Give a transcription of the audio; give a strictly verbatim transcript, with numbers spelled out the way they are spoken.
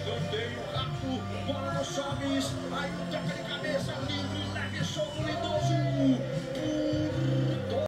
Escanteio, Rato, bola no Chaves, aí toca de cabeça.